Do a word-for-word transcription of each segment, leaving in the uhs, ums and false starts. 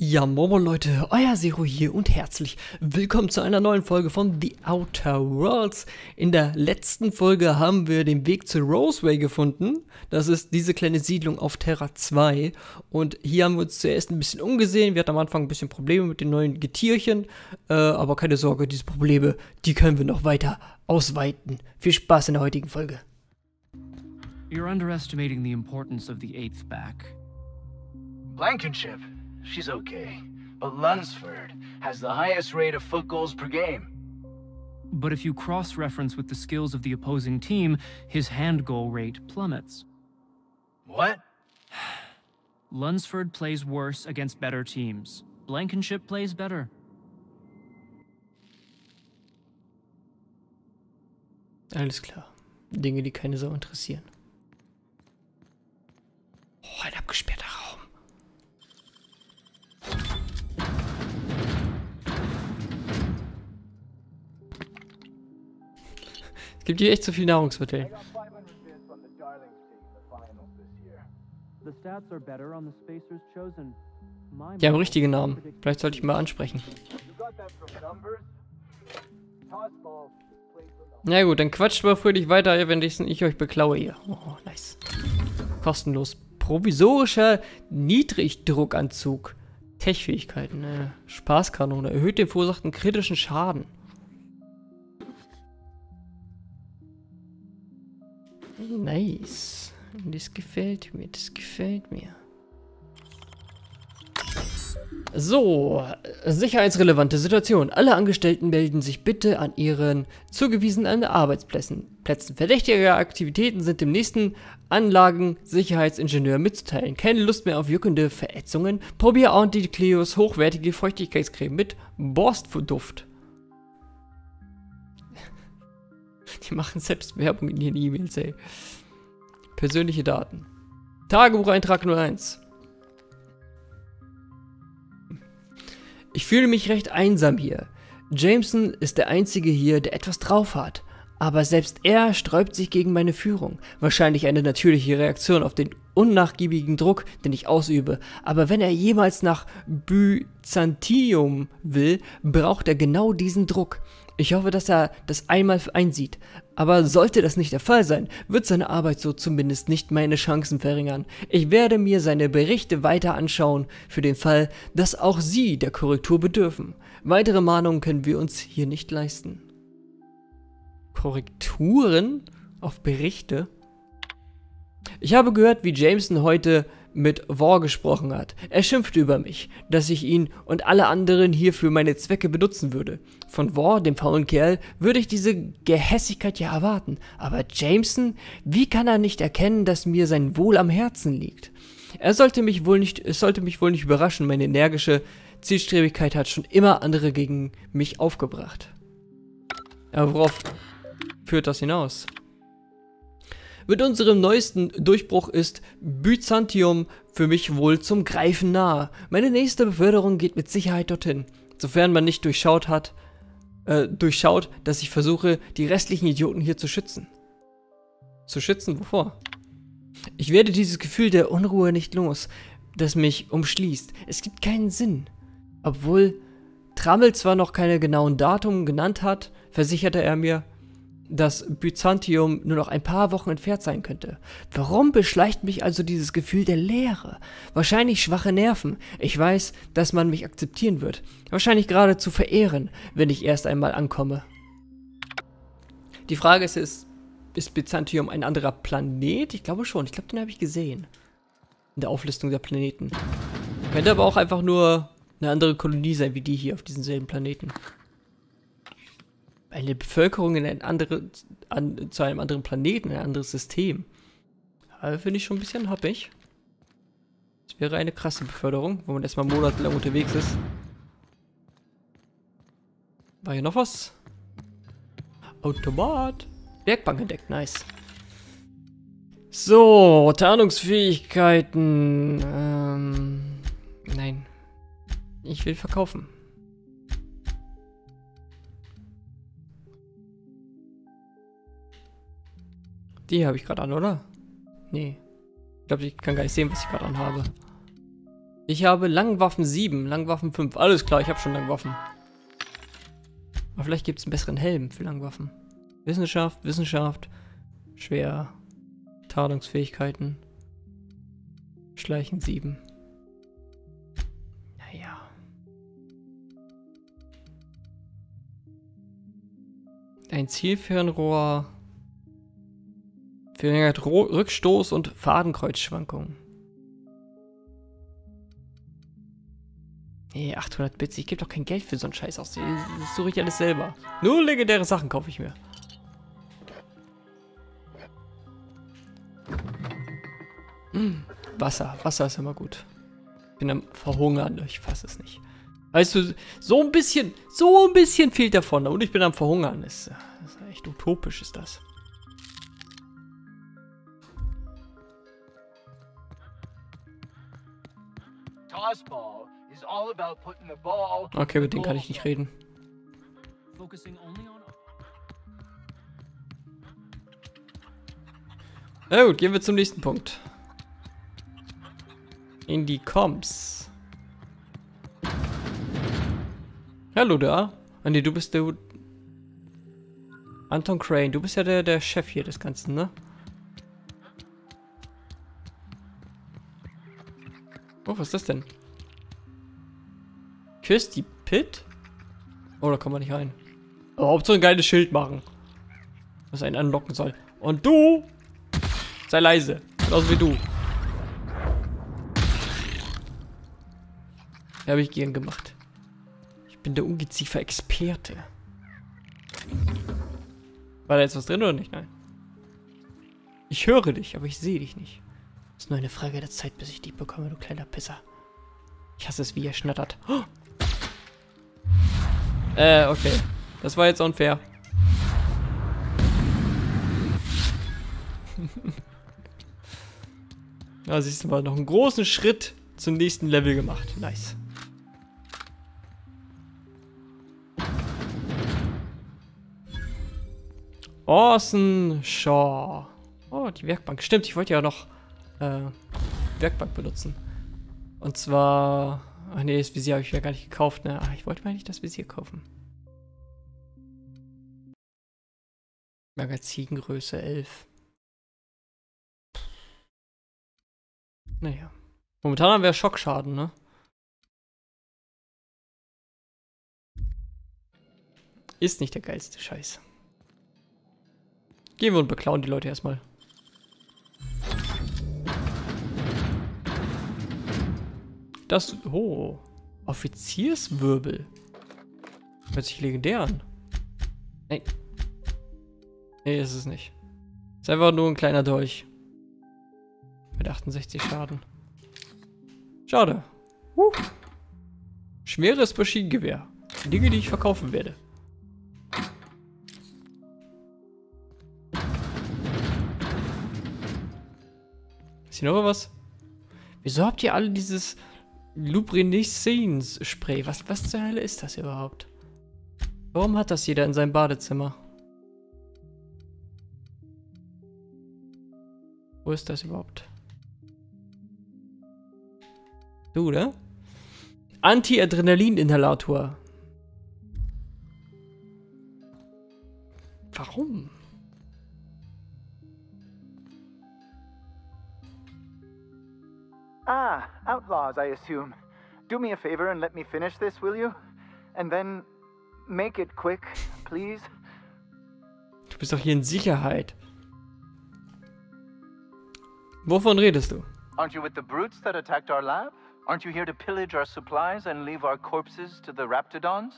Ja, Momo Leute, euer Zero hier und herzlich willkommen zu einer neuen Folge von The Outer Worlds. In der letzten Folge haben wir den Weg zu Roseway gefunden. Das ist diese kleine Siedlung auf Terra zwei. Und hier haben wir uns zuerst ein bisschen umgesehen. Wir hatten am Anfang ein bisschen Probleme mit den neuen Getierchen. Äh, aber keine Sorge, diese Probleme, die können wir noch weiter ausweiten. Viel Spaß in der heutigen Folge. You're underestimating the importance of the eighth back. Blankenship, she's okay, but Lunsford has the highest rate of foot goals per game. But if you cross-reference with the skills of the opposing team, his hand goal rate plummets. What? Lunsford plays worse against better teams. Blankenship plays better. Alles klar. Dinge, die keine Sau interessieren. Oh, ein abgesperrter Raum. Es gibt hier echt so viel Nahrungsmittel. Die haben richtige Namen. Vielleicht sollte ich mal ansprechen. Na gut, dann quatscht mal fröhlich weiter, wenn ich, ich euch beklaue hier. Oh, nice. Kostenlos. Provisorischer Niedrigdruckanzug. Tech-Fähigkeiten. Äh, Spaßkanone. Erhöht den verursachten kritischen Schaden. Nice. Das gefällt mir, das gefällt mir. So, sicherheitsrelevante Situation. Alle Angestellten melden sich bitte an ihren zugewiesenen Arbeitsplätzen. Plätzen verdächtiger Aktivitäten sind dem nächsten Anlagensicherheitsingenieur mitzuteilen. Keine Lust mehr auf juckende Verätzungen. Probier Antikleos hochwertige Feuchtigkeitscreme mit Borstduft. Die machen selbst Werbung in ihren E-Mails, ey. Persönliche Daten. Tagebucheintrag null eins. Ich fühle mich recht einsam hier. Jameson ist der Einzige hier, der etwas drauf hat. Aber selbst er sträubt sich gegen meine Führung. Wahrscheinlich eine natürliche Reaktion auf den unnachgiebigen Druck, den ich ausübe. Aber wenn er jemals nach Byzantium will, braucht er genau diesen Druck. Ich hoffe, dass er das einmal einsieht. Aber sollte das nicht der Fall sein, wird seine Arbeit so zumindest nicht meine Chancen verringern. Ich werde mir seine Berichte weiter anschauen, für den Fall, dass auch Sie der Korrektur bedürfen. Weitere Mahnungen können wir uns hier nicht leisten. Korrekturen auf Berichte? Ich habe gehört, wie Jameson heute mit War gesprochen hat. Er schimpfte über mich, dass ich ihn und alle anderen hier für meine Zwecke benutzen würde. Von War, dem faulen Kerl, würde ich diese Gehässigkeit ja erwarten. Aber Jameson, wie kann er nicht erkennen, dass mir sein Wohl am Herzen liegt? Er sollte mich wohl nicht, es sollte mich wohl nicht überraschen, meine energische Zielstrebigkeit hat schon immer andere gegen mich aufgebracht. Aber worauf führt das hinaus? Mit unserem neuesten Durchbruch ist Byzantium für mich wohl zum Greifen nahe. Meine nächste Beförderung geht mit Sicherheit dorthin, sofern man nicht durchschaut hat, äh, durchschaut, dass ich versuche, die restlichen Idioten hier zu schützen. Zu schützen? Wovor? Ich werde dieses Gefühl der Unruhe nicht los, das mich umschließt. Es gibt keinen Sinn. Obwohl Trammel zwar noch keine genauen Datum genannt hat, versicherte er mir, dass Byzantium nur noch ein paar Wochen entfernt sein könnte. Warum beschleicht mich also dieses Gefühl der Leere? Wahrscheinlich schwache Nerven. Ich weiß, dass man mich akzeptieren wird. Wahrscheinlich geradezu verehren, wenn ich erst einmal ankomme. Die Frage ist, ist, ist Byzantium ein anderer Planet? Ich glaube schon. Ich glaube, den habe ich gesehen. In der Auflistung der Planeten. Könnte aber auch einfach nur eine andere Kolonie sein, wie die hier auf diesem selben Planeten. Eine Bevölkerung in ein andere, an, zu einem anderen Planeten, ein anderes System. Aber finde ich schon ein bisschen happig. Das wäre eine krasse Beförderung, wo man erstmal monatelang unterwegs ist. War hier noch was? Automat. Werkbank entdeckt, nice. So, Tarnungsfähigkeiten. Ähm, nein. Ich will verkaufen. Die habe ich gerade an, oder? Nee. Ich glaube, ich kann gar nicht sehen, was ich gerade anhabe. Ich habe Langwaffen sieben, Langwaffen fünf. Alles klar, ich habe schon Langwaffen. Aber vielleicht gibt es einen besseren Helm für Langwaffen. Wissenschaft, Wissenschaft. Schwer. Tarnungsfähigkeiten. Schleichen sieben. Naja. Ein Zielfernrohr. Verringert Rückstoß und Fadenkreuzschwankungen. Nee, achthundert Bits. Ich gebe doch kein Geld für so einen Scheiß aus. Das suche ich alles selber. Nur legendäre Sachen kaufe ich mir. Hm, Wasser. Wasser ist immer gut. Ich bin am Verhungern. Ich fasse es nicht. Weißt du, so ein bisschen, so ein bisschen fehlt davon. Und ich bin am Verhungern. Das ist, das ist echt utopisch, ist das. Okay, mit denen kann ich nicht reden. Na gut, gehen wir zum nächsten Punkt. In die Comms. Hallo da. Ah ne, du bist der... Anton Crane, du bist ja der, der Chef hier des Ganzen, ne? Oh, was ist das denn? Kirsty Pit? Oh, da kann man nicht rein. Aber Hauptsache ein geiles Schild machen. Was einen anlocken soll. Und du! Sei leise. Genauso wie du. Ja, habe ich gern gemacht. Ich bin der Ungeziefer-Experte. War da jetzt was drin oder nicht? Nein. Ich höre dich, aber ich sehe dich nicht. Ist nur eine Frage der Zeit, bis ich die bekomme, du kleiner Pisser. Ich hasse es, wie er schnattert. Oh. Äh, okay. Das war jetzt unfair. Da siehst du mal, noch einen großen Schritt zum nächsten Level gemacht. Nice. Orson Shaw. Oh, die Werkbank. Stimmt, ich wollte ja noch äh, Werkbank benutzen. Und zwar... Ach nee, das Visier habe ich ja gar nicht gekauft, ne? Ach, ich wollte mir nicht das Visier kaufen. Magazingröße elf. Naja. Momentan haben wir Schockschaden, ne? Ist nicht der geilste Scheiß. Gehen wir und beklauen die Leute erstmal. Das... Oh. Offizierswirbel. Hört sich legendär an. Nein. Nee, ist es nicht. Ist einfach nur ein kleiner Dolch. Mit achtundsechzig Schaden. Schade. Huh. Schweres Maschinengewehr. Dinge, die ich verkaufen werde. Ist hier noch was? Wieso habt ihr alle dieses Lubrinescence-Spray? Was, was zur Hölle ist das überhaupt? Warum hat das jeder in seinem Badezimmer? Wo ist das überhaupt? Du, oder? Anti-Adrenalin-Inhalator. Warum? Ah, outlaws, I assume. Do me a favor and let me finish this, will you? And then make it quick, please. Du bist doch hier in Sicherheit. Wovon redest du? Aren't you with the brutes that attacked our lab? Aren't you here to pillage our supplies and leave our corpses to the Raptidons?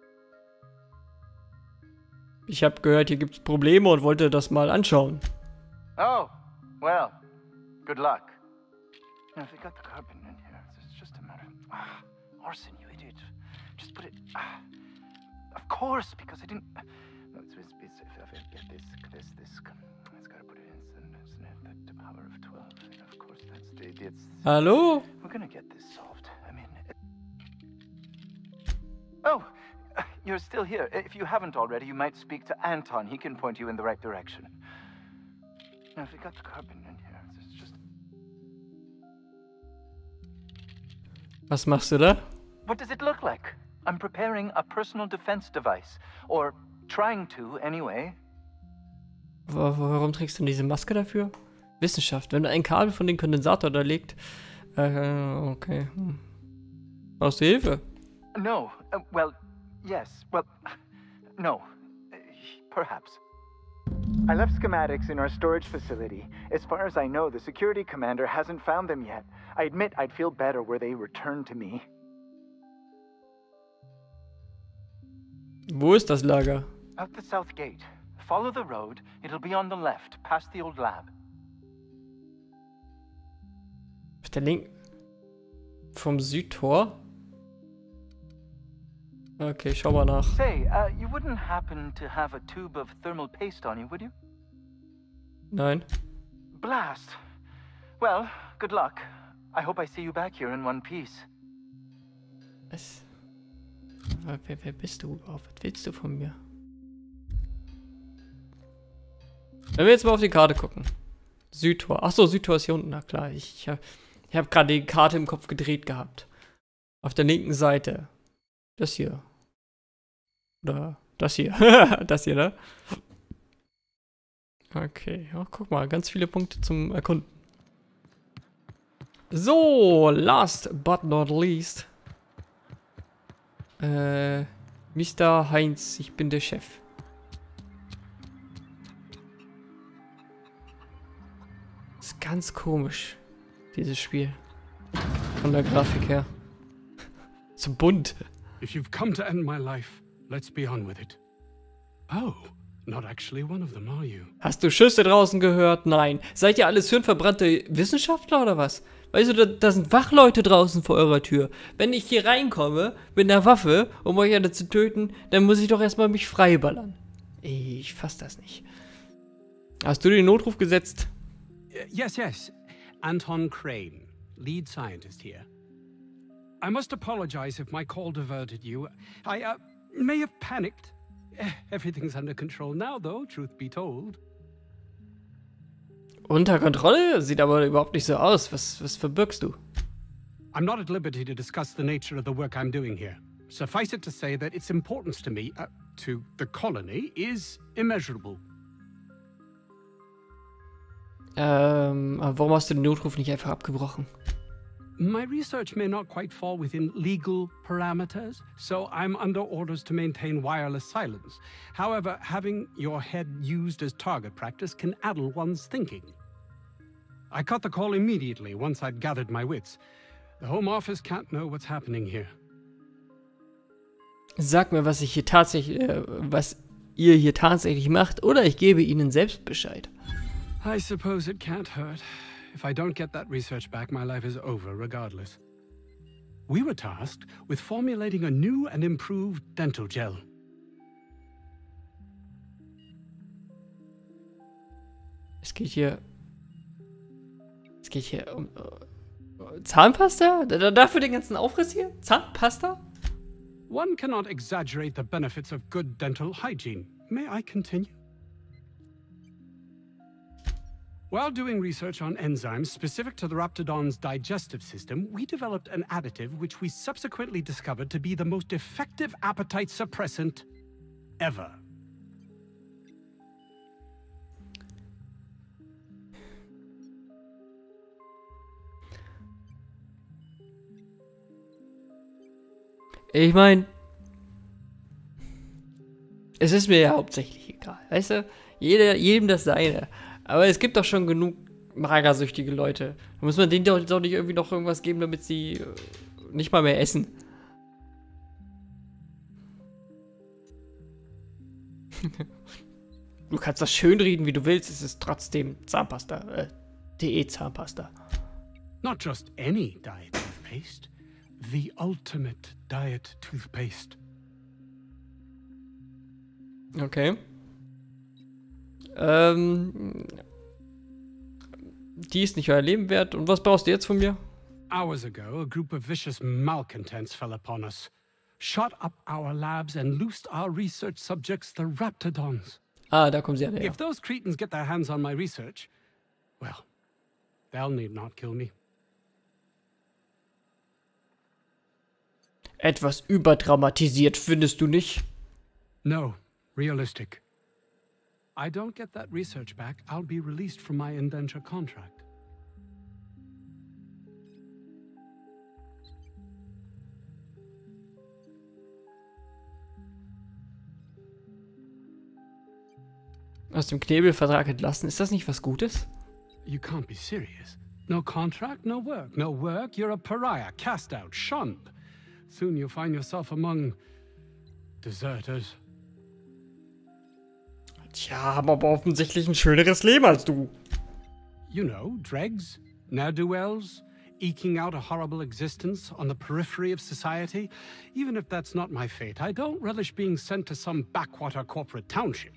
Ich habe gehört, hier gibt es Probleme und wollte das mal anschauen. Oh, well, good luck. Now, if we got the carbon in here, it's just a matter of... Ah, Orson, you idiot. Just put it... Ah, of course, because I didn't... No, it's... it's, it's this, this, this... It's gotta put it in, isn't it? The power of twelve. Of course, that's the idiot's... Hallo? We're gonna get this solved. I mean... It... Oh, you're still here. If you haven't already, you might speak to Anton. He can point you in the right direction. Now, if we got the carbon in here, it's just... Was machst du da? What does it look like? I'm preparing a personal defense device. Or trying to, anyway. Wa- Warum trägst du denn diese Maske dafür? Wissenschaft. Wenn ein Kabel von dem Kondensator da liegt. Äh, okay. Hm. Brauchst du Hilfe? No. Uh, well, yes. Well, no. Uh, perhaps. I left schematics in our storage facility. As far as I know, the security commander hasn't found them yet. I admit I'd feel better were they returned to me. Wo ist das Lager? Out the south gate. Follow the road. It'll be on the left, past the old lab. Auf der linken. Vom Südtor? Okay, schau mal nach. Say, uh, you wouldn't happen to have a tube of thermal paste on you, would you? Nein. Blast. Well, good luck. I hope I see you back here in one piece. Was? Wer, wer bist du überhaupt? Was willst du von mir? Wenn wir jetzt mal auf die Karte gucken. Südtor. Achso, Südtor ist hier unten. Na klar, ich, ich habe ich hab gerade die Karte im Kopf gedreht gehabt. Auf der linken Seite. Das hier. Oder das hier. Das hier, ne? Okay, oh, guck mal, ganz viele Punkte zum Erkunden. So, last but not least. Äh, Mister Heinz, ich bin der Chef. Ist ganz komisch, dieses Spiel. Von der Grafik her. So bunt. If you've come to end my life, let's be on with it. Oh, not actually one of them, are you? Hast du Schüsse draußen gehört? Nein. Seid ihr alles hirnverbrannte Wissenschaftler oder was? Weißt du, da, da sind Wachleute draußen vor eurer Tür. Wenn ich hier reinkomme mit einer Waffe, um euch alle zu töten, dann muss ich doch erstmal mich freiballern. Ich fass das nicht. Hast du den Notruf gesetzt? Uh, yes, yes. Anton Crane, lead scientist here. I must apologize if my call diverted you. I uh, may have panicked. Everything's under control now, though, truth be told. Unter Kontrolle? Sieht aber überhaupt nicht so aus. Was, was verbirgst du? I'm not at liberty to discuss the nature of the work I'm doing here. Suffice it to say that its importance to me, uh, to the colony, is immeasurable. Ähm, aber warum hast du den Notruf nicht einfach abgebrochen? My research may not quite fall within legal parameters, so I'm under orders to maintain wireless silence. However, having your head used as target practice can addle one's thinking. I cut the call immediately once I'd gathered my wits. The Home Office can't know what's happening here. Sag mir, was ich hier tatsächlich, äh, was ihr hier tatsächlich macht, oder ich gebe Ihnen selbst Bescheid. I suppose it can't hurt. If I don't get that research back, my life is over regardless. We were tasked with formulating a new and improved dental gel. Es geht hier... Es geht hier um... Uh, Zahnpasta? D dafür den ganzen Aufriss hier? Zahnpasta? One cannot exaggerate the benefits of good dental hygiene. May I continue? While doing research on enzymes specific to the Raptidon's digestive system, we developed an additive which we subsequently discovered to be the most effective appetite suppressant ever. Ich meine, es ist mir ja hauptsächlich egal, weißt du? Jeder, jedem das seine. Aber es gibt doch schon genug magersüchtige Leute. Da muss man denen doch, doch nicht irgendwie noch irgendwas geben, damit sie äh, nicht mal mehr essen. Du kannst das schönreden, wie du willst, es ist trotzdem Zahnpasta, äh, D E-Zahnpasta. Not just any diet toothpaste, the ultimate diet toothpaste. Okay. Ähm, die ist nicht euer Leben wert. Und was brauchst du jetzt von mir? Hours ago, a group of vicious malcontents fell upon us, shot up our labs and loosed our research subjects, the Raptidons. Ah, da kommen sie alle her. If those cretins get their hands on my research, well, they'll need not kill me. Etwas überdramatisiert, findest du nicht? No, realistic. I don't get that research back, I'll be released from my indenture contract. Aus dem Knebelvertrag entlassen, ist das nicht was Gutes? You can't be serious. No contract, no work. No work, you're a pariah, cast out, shunned. Soon you'll find yourself among deserters. Tja, haben aber offensichtlich ein schöneres Leben als du. You know, dregs, ne'er-do-wells, eking out a horrible existence on the periphery of society. Even if that's not my fate, I don't relish being sent to some backwater corporate township.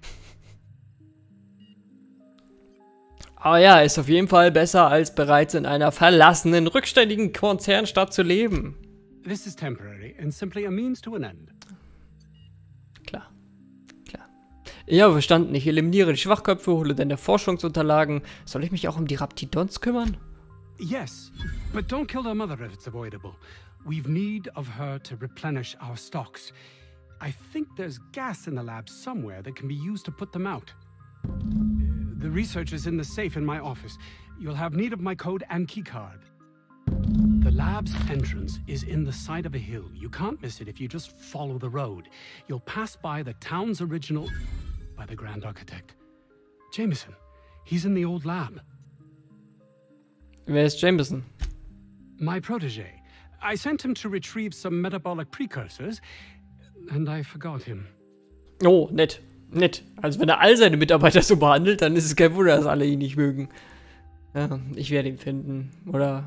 Aber ja, ist auf jeden Fall besser, als bereits in einer verlassenen, rückständigen Konzernstadt zu leben. This is temporary and simply a means to an end. Klar, klar. Ich habe verstanden, ich eliminiere die Schwachköpfe, hole deine Forschungsunterlagen. Soll ich mich auch um die Raptidons kümmern? Yes, but don't kill their mother if it's avoidable. We've need of her to replenish our stocks. I think there's gas in the lab somewhere that can be used to put them out. The research is in the safe in my office. You'll have need of my code and keycard. The lab's entrance is in the side of a hill. You can't miss it if you just follow the road. You'll pass by the town's original... by the Grand Architect. Jameson. He's in the old lab. Wer ist Jameson? My protege. I sent him to retrieve some metabolic precursors, and I forgot him. Oh, nett. Nett. Also wenn er all seine Mitarbeiter so behandelt, dann ist es kein Wunder, dass alle ihn nicht mögen. Ja, ich werde ihn finden. Oder...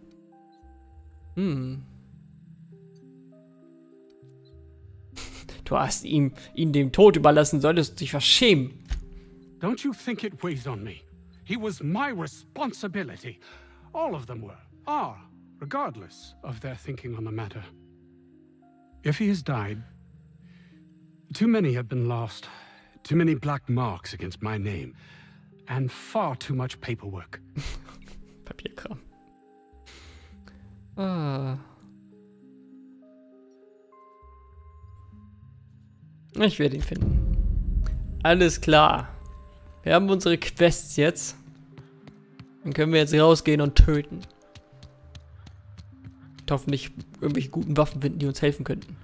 Hm. Du hast ihm, ihn dem Tod überlassen, solltest du dich verschämen. Don't you think it weighs on me? He was my responsibility. All of them were, are, regardless of their thinking on the matter. If he has died, too many have been lost. Too many black marks against my name. And far too much paperwork. Papierkram. Ah. Ich werde ihn finden. Alles klar. Wir haben unsere Quests jetzt. Dann können wir jetzt rausgehen und töten. Und hoffentlich irgendwelche guten Waffen finden, die uns helfen könnten.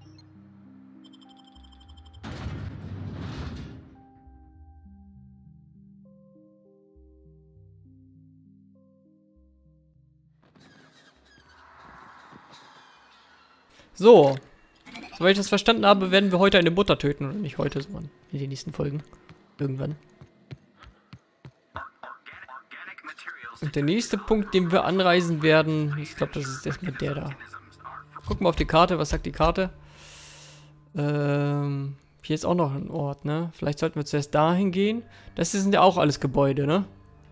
So. Soweit ich das verstanden habe, werden wir heute eine Mutter töten. Oder nicht heute, sondern in den nächsten Folgen. Irgendwann. Und der nächste Punkt, den wir anreisen werden, ich glaube, das ist erstmal der da. Gucken wir auf die Karte. Was sagt die Karte? Ähm, hier ist auch noch ein Ort, ne? Vielleicht sollten wir zuerst dahin gehen. Das sind ja auch alles Gebäude, ne?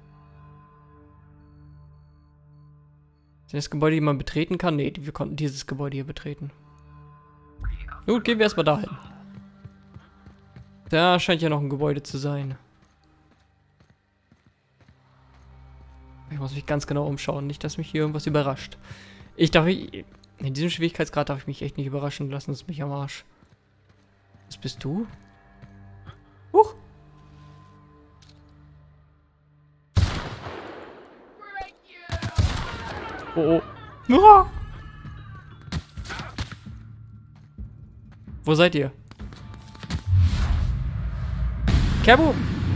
Sind das Gebäude, die man betreten kann? Ne, wir konnten dieses Gebäude hier betreten. Gut, gehen wir erstmal dahin. Da scheint ja noch ein Gebäude zu sein. Ich muss mich ganz genau umschauen, nicht, dass mich hier irgendwas überrascht. Ich darf mich... In diesem Schwierigkeitsgrad darf ich mich echt nicht überraschen lassen, das ist mich am Arsch. Was bist du? Huch! Oh, oh. Ah! Wo seid ihr? Kaboom!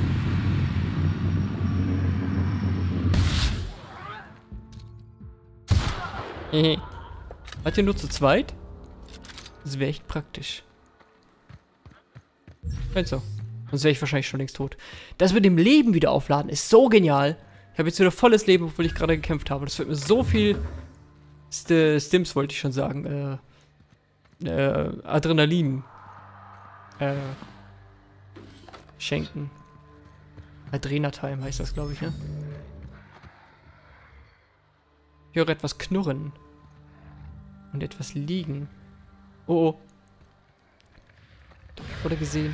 Hehe. Seid ihr nur zu zweit? Das wäre echt praktisch. Wenn so. Sonst wäre ich wahrscheinlich schon längst tot. Das mit dem Leben wieder aufladen ist so genial. Ich habe jetzt wieder volles Leben, obwohl ich gerade gekämpft habe. Das wird mir so viel St Stims, wollte ich schon sagen. Äh, äh, Adrenalin. Äh, schenken. Adrenatime heißt das, glaube ich, ne? Ich höre etwas knurren. Und etwas liegen. Oh, oh. Ich wurde gesehen.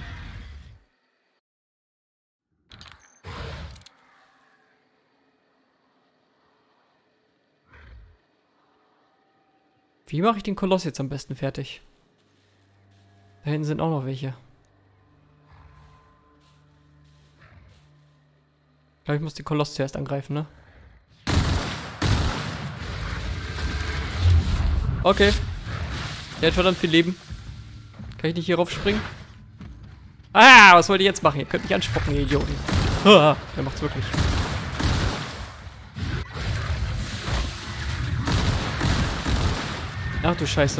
Wie mache ich den Koloss jetzt am besten fertig? Da hinten sind auch noch welche. Ich glaube, ich muss den Koloss zuerst angreifen, ne? Okay. Der hat verdammt viel Leben. Kann ich nicht hier raufspringen? Ah, was wollt ihr jetzt machen? Ihr könnt mich anspucken, ihr Idioten. Ah, der macht's wirklich. Ach du Scheiße.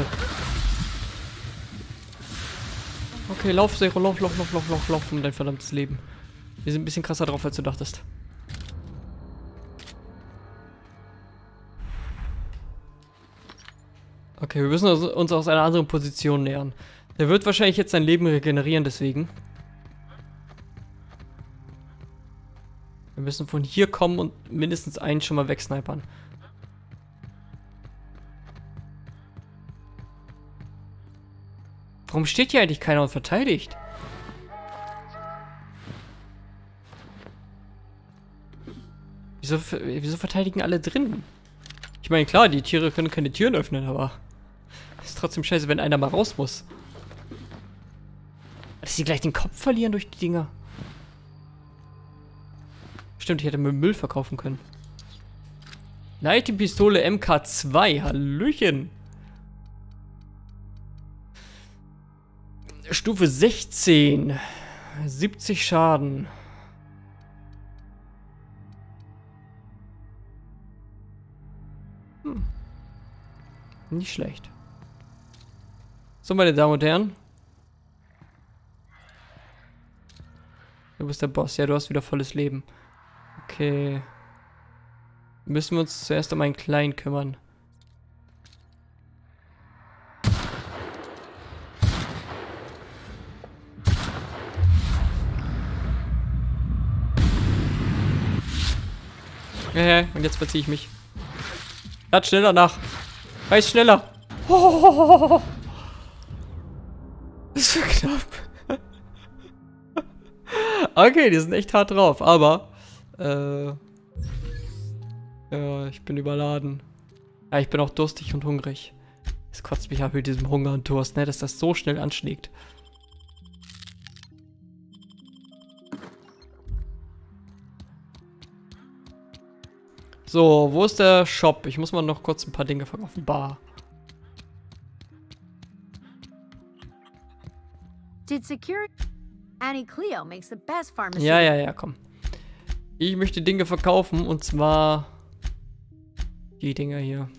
Okay, lauf, Zero, lauf, lauf, lauf, lauf, lauf, lauf um dein verdammtes Leben. Wir sind ein bisschen krasser drauf, als du dachtest. Okay, wir müssen uns aus einer anderen Position nähern. Der wird wahrscheinlich jetzt sein Leben regenerieren, deswegen. Wir müssen von hier kommen und mindestens einen schon mal wegsnipern. Warum steht hier eigentlich keiner und verteidigt? Wieso, wieso verteidigen alle drin? Ich meine, klar, die Tiere können keine Türen öffnen, aber... ist trotzdem scheiße, wenn einer mal raus muss. Dass sie gleich den Kopf verlieren durch die Dinger. Stimmt, ich hätte mir Müll verkaufen können. Nightingale-Pistole M K zwei. Hallöchen. Stufe sechzehn. siebzig Schaden. Hm. Nicht schlecht. So, meine Damen und Herren. Du bist der Boss. Ja, du hast wieder volles Leben. Okay. Müssen wir uns zuerst um einen Kleinen kümmern. Ja, und jetzt verziehe ich mich. Lad schneller nach. Reiß schneller. Oh, das ist so knapp. Okay, die sind echt hart drauf, aber äh, ja, ich bin überladen. Ja, ich bin auch durstig und hungrig. Es kotzt mich ab mit diesem Hunger und Durst, ne, dass das so schnell anschlägt. So, wo ist der Shop? Ich muss mal noch kurz ein paar Dinge verkaufen. Bar. Did security Annie Cleo makes the best pharmacy. Ja, ja, ja, komm. Ich möchte Dinge verkaufen und zwar die Dinger hier.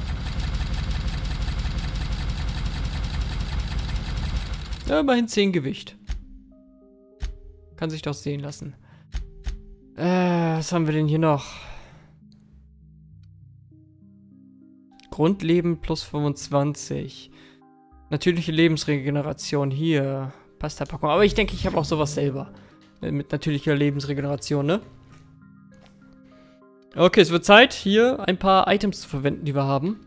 Ja, immerhin zehn Gewicht. Kann sich doch sehen lassen. Äh, was haben wir denn hier noch? Grundleben plus fünfundzwanzig. Natürliche Lebensregeneration hier. Pasta-Packung. Aber ich denke, ich habe auch sowas selber. Mit natürlicher Lebensregeneration, ne? Okay, es wird Zeit, hier ein paar Items zu verwenden, die wir haben.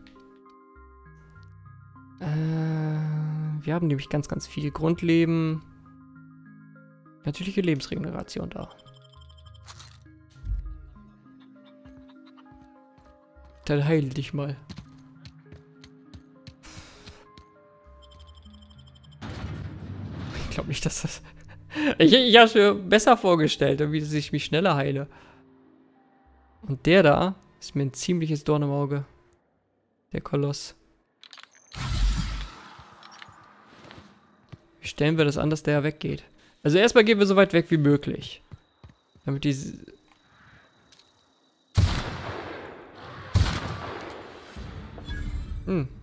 Äh, wir haben nämlich ganz, ganz viel Grundleben. Natürliche Lebensregeneration da. Dann heil dich mal. Ich glaube nicht, dass das... ich ich habe es mir besser vorgestellt, wie ich mich schneller heile. Und der da ist mir ein ziemliches Dorn im Auge. Der Koloss. Wie stellen wir das an, dass der weggeht? Also erstmal gehen wir so weit weg wie möglich. Damit diese... Hm.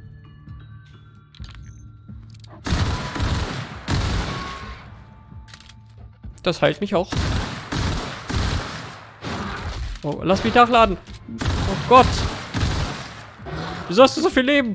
Das heilt mich auch. Oh, lass mich nachladen. Oh Gott. Wieso hast du so viel Leben?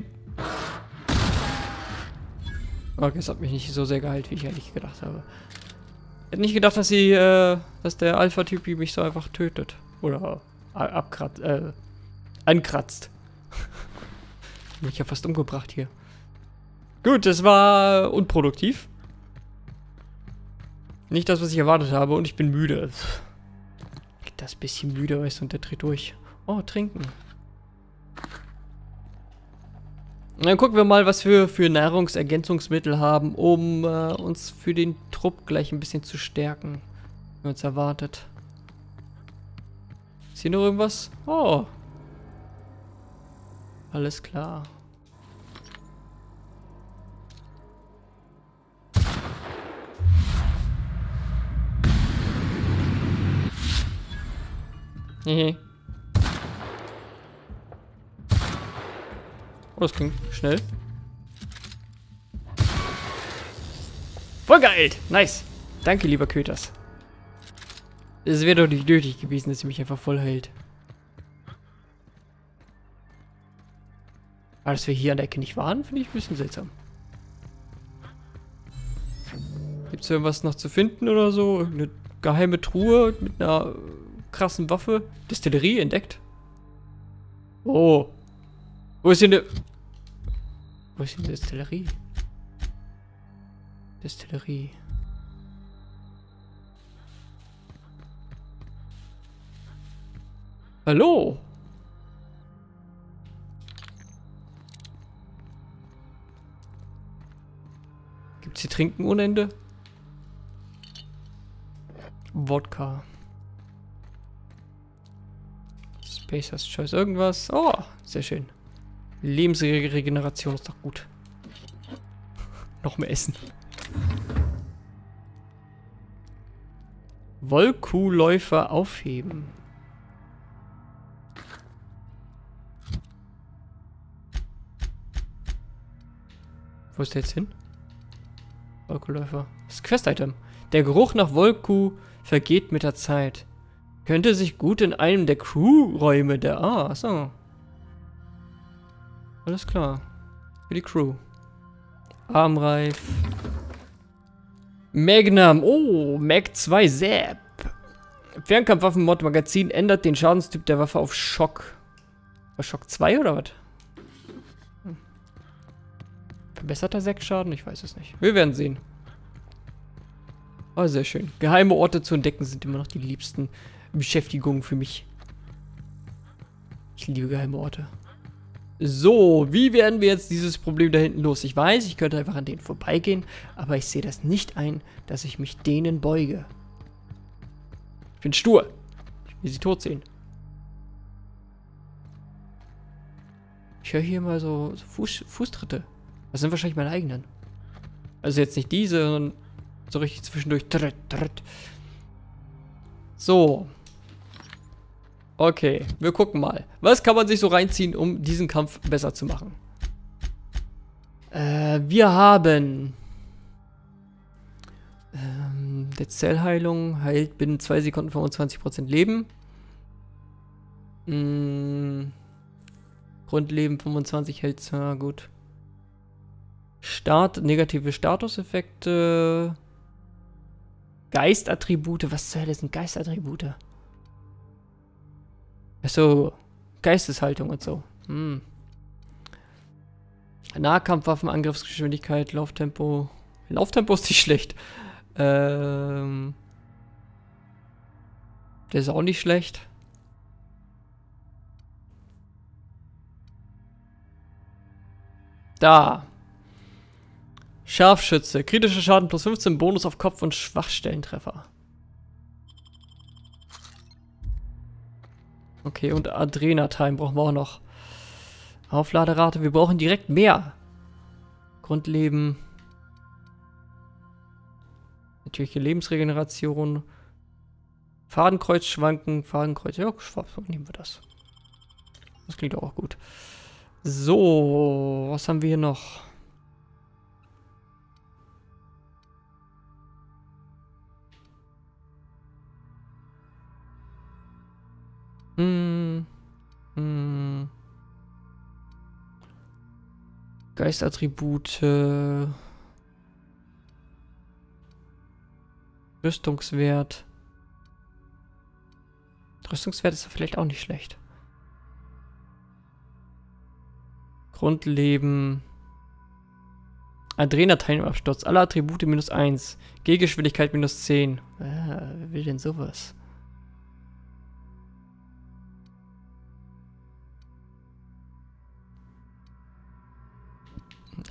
Okay, es hat mich nicht so sehr geheilt, wie ich eigentlich gedacht habe. Ich hätte nicht gedacht, dass sie, äh, dass der Alpha-Typ mich so einfach tötet. Oder abkratzt, äh, ankratzt. Bin ich ja fast umgebracht hier. Gut, das war unproduktiv. Nicht das, was ich erwartet habe, und ich bin müde. Das bisschen müde, weißt du, und der dreht durch. Oh, trinken. Dann gucken wir mal, was wir für Nahrungsergänzungsmittel haben, um äh, uns für den Trupp gleich ein bisschen zu stärken. Wie uns erwartet. Ist hier noch irgendwas? Oh. Alles klar. Hehe. Oh, das klingt schnell. Voll geil! Nice! Danke, lieber Köters. Es wäre doch nicht nötig gewesen, dass sie mich einfach voll heilt. Aber dass wir hier an der Ecke nicht waren, finde ich ein bisschen seltsam. Gibt es irgendwas noch zu finden oder so? Eine geheime Truhe mit einer krassen Waffe? Destillerie entdeckt? Oh. Wo ist hier eine... Wo ist hier eine Destillerie? Destillerie. Hallo? Gibt's hier Trinken ohne Ende? Wodka. Spacer's Choice irgendwas. Oh, sehr schön. Lebensregeneration ist doch gut. Noch mehr essen. Wollkuhläufer aufheben. Wo ist der jetzt hin? Wollkuhläufer. Das ist Quest-Item. Der Geruch nach Wollkuh vergeht mit der Zeit. Könnte sich gut in einem der Crew-Räume der... Ah, so. Alles klar. Für die Crew. Armreif. Magnum. Oh, Mag zwei Zap. Fernkampfwaffen-Mod Magazin ändert den Schadenstyp der Waffe auf Schock. War Schock zwei oder was? Hm. Verbesserter Sektschaden? Ich weiß es nicht. Wir werden sehen. Oh, sehr schön. Geheime Orte zu entdecken sind immer noch die liebsten Beschäftigungen für mich. Ich liebe geheime Orte. So, wie werden wir jetzt dieses Problem da hinten los? Ich weiß, ich könnte einfach an denen vorbeigehen, aber ich sehe das nicht ein, dass ich mich denen beuge. Ich bin stur. Ich will sie tot sehen. Ich höre hier mal so, so Fuß, Fußtritte. Das sind wahrscheinlich meine eigenen. Also jetzt nicht diese, sondern so richtig zwischendurch. Tritt, tritt. So. Okay, wir gucken mal. Was kann man sich so reinziehen, um diesen Kampf besser zu machen? Äh, wir haben... Ähm, der Zellheilung heilt binnen zwei Sekunden fünfundzwanzig Prozent Leben. Hm, Grundleben fünfundzwanzig hält, na gut. Start, negative Statuseffekte. Geistattribute, was zur Hölle sind Geistattribute? Achso, Geisteshaltung und so. Hm. Nahkampfwaffen, Angriffsgeschwindigkeit, Lauftempo. Lauftempo ist nicht schlecht. Ähm. Der ist auch nicht schlecht. Da. Scharfschütze. Kritischer Schaden plus fünfzehn, Bonus auf Kopf- und Schwachstellentreffer. Okay, und Adrena-Time brauchen wir auch noch. Aufladerate, wir brauchen direkt mehr. Grundleben. Natürliche Lebensregeneration. Fadenkreuz schwanken. Fadenkreuz, ja, nehmen wir das. Das klingt auch gut. So, was haben wir hier noch? Hm. Hm. Geistattribute. Rüstungswert. Rüstungswert ist vielleicht auch nicht schlecht. Grundleben. Adrena-Teilabsturz. Alle Attribute minus eins. Gehgeschwindigkeit minus zehn. Ah, wer will denn sowas?